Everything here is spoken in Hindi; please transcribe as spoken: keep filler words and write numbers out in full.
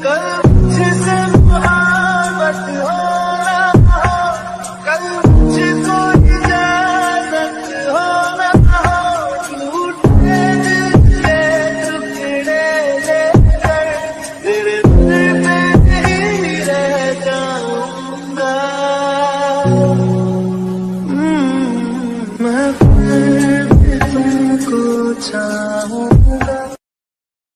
कल मुझसे मोहब्बत हो ना हो, कल मुझको इजाजत हो ना हो, टूटे दिल के टुकड़े लेकर तेरे दिल में ही रह जाऊंगा। मैं फिर भी तुमको चाहूंगा।